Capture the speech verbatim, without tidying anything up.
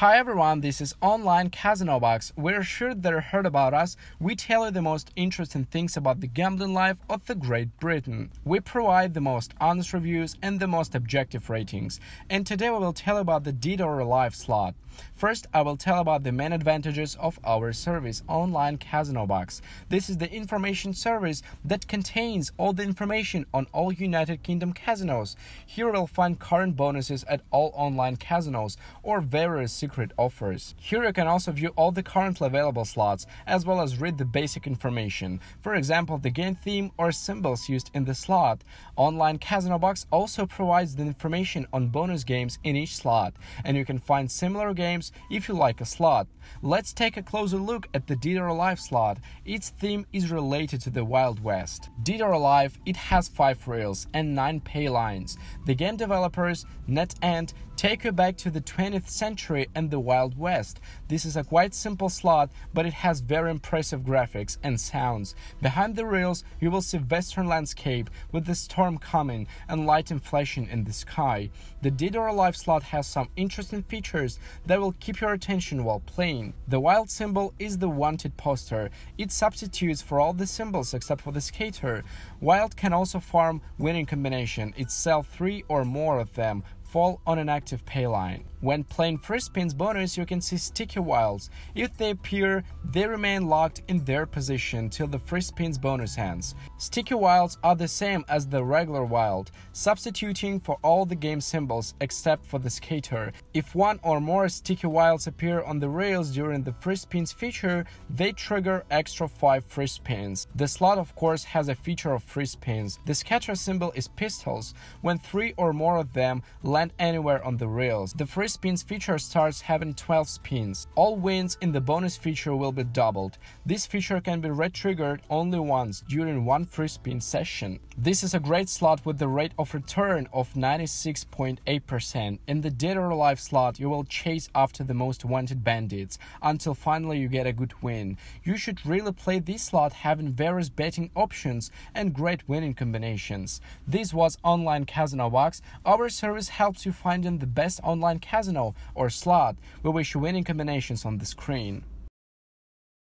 Hi everyone, this is OnlineCasinoBox. We're sure that you heard about us. We tell you the most interesting things about the gambling life of the Great Britain. We provide the most honest reviews and the most objective ratings. And today we will tell you about the Dead or Alive slot. First, I will tell about the main advantages of our service, OnlineCasinoBox. This is the information service that contains all the information on all United Kingdom casinos. Here you'll find current bonuses at all online casinos or various secret offers. Here you can also view all the currently available slots as well as read the basic information. For example, the game theme or symbols used in the slot. OnlineCasinoBox also provides the information on bonus games in each slot, and you can find similar games games if you like a slot. Let's take a closer look at the Dead or Alive slot. Its theme is related to the Wild West. Dead or Alive, it has five reels and nine pay lines. The game developers, NetEnt, take you back to the twentieth century and the Wild West. This is a quite simple slot, but it has very impressive graphics and sounds. Behind the reels, you will see western landscape with the storm coming and light flashing in the sky. The Dead or Alive slot has some interesting features that will keep your attention while playing. The wild symbol is the wanted poster. It substitutes for all the symbols except for the skater. Wild can also farm winning combination. It sells three or more of them. Fall on an active pay line. When playing free spins bonus, you can see sticky wilds. If they appear, they remain locked in their position till the free spins bonus ends. Sticky wilds are the same as the regular wild, substituting for all the game symbols except for the skater. If one or more sticky wilds appear on the rails during the free spins feature, they trigger extra five free spins. The slot of course has a feature of free spins. The scatter symbol is pistols. When three or more of them land anywhere on the rails, the free spins feature starts having twelve spins. All wins in the bonus feature will be doubled. This feature can be re-triggered only once during one free spin session. This is a great slot with the rate of return of ninety-six point eight percent. In the Dead or Alive slot, you will chase after the most wanted bandits until finally you get a good win. You should really play this slot, having various betting options and great winning combinations. This was OnlineCasinoBox. Our service helps you find in the best online casino or slot. We wish you winning combinations on the screen.